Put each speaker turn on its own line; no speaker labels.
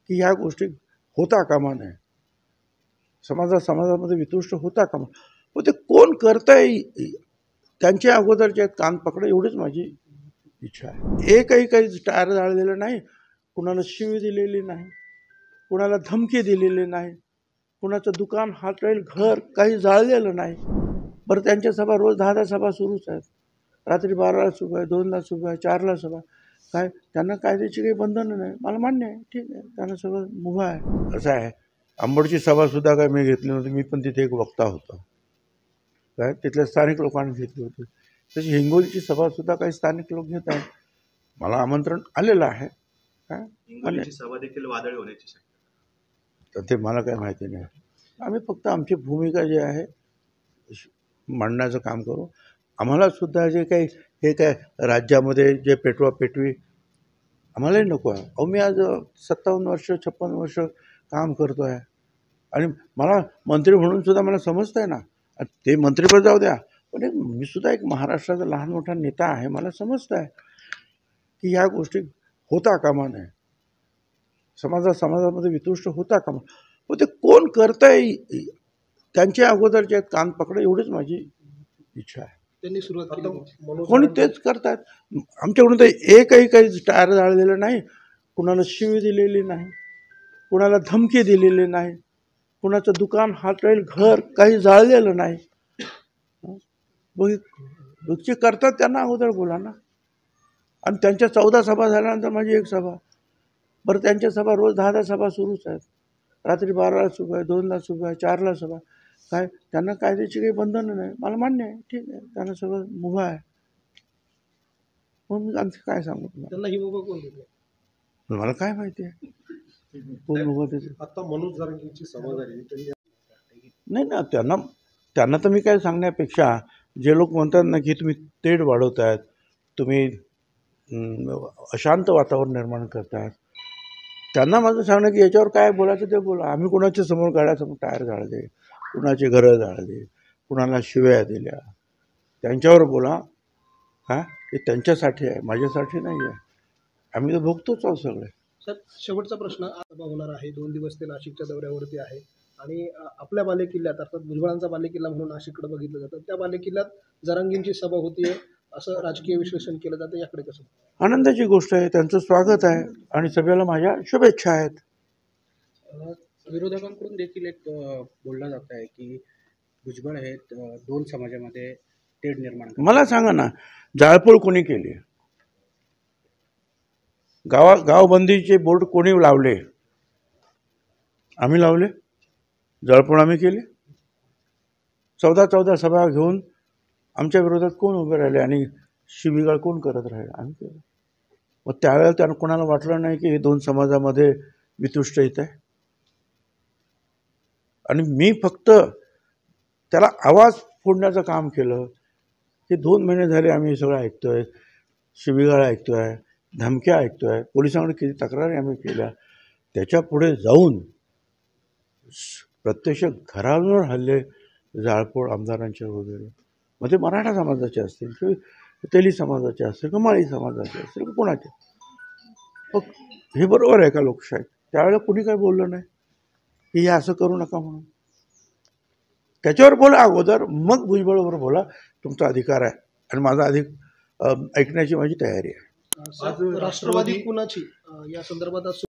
की ह्या गोष्टी होता कामा नये, समाजामध्ये वितुष्ट होता कामा. पण ते कोण करतंय त्यांच्या अगोदरचे कान पकडा एवढीच माझी इच्छा आहे. एकही काही टायर जाळलेलं नाही, कुणाला शिवी दिलेली नाही, कुणाला धमकी दिलेली नाही, कुणाचं दुकान हॉटेल घर काही जाळलेलं नाही. बरं त्यांच्या सभा रोज 10 सभा सुरूच आहेत. रात्री 12ला सुरू आहे, 2ला सुरू आहे, 4ला सभा. काय त्यांना कायद्याची काही बंधनं नाही, मला मान्य आहे, ठीक आहे, त्यांना सगळं मुभा आहे. असं आहे, अंबडची सभासुद्धा काय मी घेतली नव्हती, मी पण तिथे एक वक्ता होतो. काय तिथल्या स्थानिक लोकांनी घेतली होती. तशी हिंगोलीची सभासुद्धा काही स्थानिक लोक घेत आहेत. मला आमंत्रण आलेलं आहे. काय
हिंगोलीची सभा देखील वादळी होण्याची शक्यता,
तर ते मला काही माहिती नाही. आम्ही फक्त आमची भूमिका जी आहे मांडण्याचं काम करू. आम्हाला सुद्धा जे काही हे काय राज्यामध्ये जे पेटवापेटवी आम्हालाही नको आहे. अहो मी आज 57 वर्ष 56 वर्ष काम करतो आहे आणि मला मंत्री म्हणून सुद्धा मला समजतं आहे ना. ते मंत्रीपद जाऊ द्या, पण मी सुद्धा एक महाराष्ट्राचा लहान मोठा नेता आहे. मला समजतं आहे की ह्या गोष्टी होता कामा नये, समाजामध्ये वितुष्ट होता कामा. पण ते कोण करतंय त्यांच्या अगोदरचे कान पकडा एवढीच माझी इच्छा आहे.
त्यांनी सुरुवात केली,
कोणी तेच करतात. आमच्याकडून तर एकही काही टायर जाळलेलं नाही, कुणाला शिवी दिलेली नाही, कुणाला धमकी दिलेली नाही, कुणाचं दुकान हॉटेल घर काही जाळलेलं नाही. जे करतात त्यांना अगोदर बोला ना. आणि त्यांच्या 14 सभा झाल्यानंतर माझी एक सभा. बरं त्यांच्या सभा रोज 10 सभा सुरूच आहेत. रात्री 12ला सुरू आहे, 2ला सुरू आहे, 4ला सभा. काय त्यांना कायद्याची काही बंधनं नाही, मला मान्य आहे, ठीक आहे, त्यांना सगळं मुभा आहे. मग आणखी काय सांगू तुम्हाला.
त्यांना ही मुभा कोण देते
मला काय माहिती आहे कोण मुभा देते.
आता मनोज जरांगेंची सभा झाली,
नाही ना, त्यांना तर मी काय सांगण्यापेक्षा जे लोक म्हणतात ना की तुम्ही तेढ वाढवतायत, तुम्ही अशांत वातावरण निर्माण करतायत, त्यांना माझं सांगणं की याच्यावर काय बोलायचं ते बोला. आम्ही कुणाच्या समोर गाड्यासमोर टायर जाळले, कुणाचे घरं जाळले, कुणाला शिव्या दिल्या, त्यांच्यावर बोला. हा हे त्यांच्यासाठी आहे, माझ्यासाठी नाही आहे. आम्ही तर भोगतोच आहोत सगळे.
सर शेवटचा प्रश्न, सभा होणार आहे, 2 दिवस ते नाशिकच्या दौऱ्यावरती आहे आणि आपल्या बालेकिल्ल्यात अर्थात भुजबळांचा बालेकिल्ला म्हणून नाशिककडे बघितलं जातं, त्या बालेकिल्ल्यात जरांगेंची सभा होतीये असं राजकीय विश्लेषण केलं जातं. याकडे कसं? आनंदाची गोष्ट आहे, त्यांचं स्वागत आहे आणि सभेला माझ्या शुभेच्छा आहेत.
विरोधकांकडून देखील एक बोललं जात आहे की भुजबळ हे 2 समाजामध्ये तेढ निर्माण करतात.
मला सांगा ना, जाळपोळ कोणी केली? गावबंदीचे बोर्ड कोणी लावले? आम्ही लावले. जाळपोळ आम्ही केली. 14 सभा घेऊन आमच्या विरोधात कोण उभे राहिले आणि शिवीगाळ कोण करत राहिले? आम्ही केलं. मग त्यावेळेला त्यांना कोणाला वाटलं नाही की हे 2 समाजामध्ये वितुष्ट येत आहे. आणि मी फक्त त्याला आवाज फोडण्याचं काम केलं. हे 2 महिने झाले आम्ही हे सगळं ऐकतोय, शिवीगाळ ऐकतोय, धमक्या ऐकतोय, पोलिसांकडे किती तक्रारी आम्ही केल्या. त्याच्या पुढे जाऊन प्रत्यक्ष घरांवर हल्ले, जाळपोळ आमदारांचे वगैरे, मग ते मराठा समाजाचे असतील किंवा तेली समाजाचे असतील किंवा माळी समाजाचे असतील किंवा कोणाचे. मग हे बरोबर आहे का लोकशाहीत? त्यावेळेला कुणी काय बोललं नाही की हे असं करू नका म्हणून. त्याच्यावर बोला अगोदर, मग भुजबळावर बोला. तुमचा अधिकार आहे आणि माझा अधिक ऐकण्याची माझी तयारी आहे.
राष्ट्रवादी कुणाची या संदर्भात